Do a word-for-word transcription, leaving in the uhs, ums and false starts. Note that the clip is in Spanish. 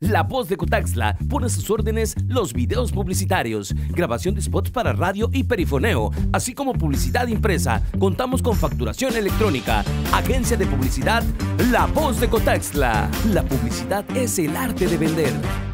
La Voz de Cotaxtla pone a sus órdenes los videos publicitarios, grabación de spots para radio y perifoneo, así como publicidad impresa. Contamos con facturación electrónica. Agencia de Publicidad La Voz de Cotaxtla. La publicidad es el arte de vender.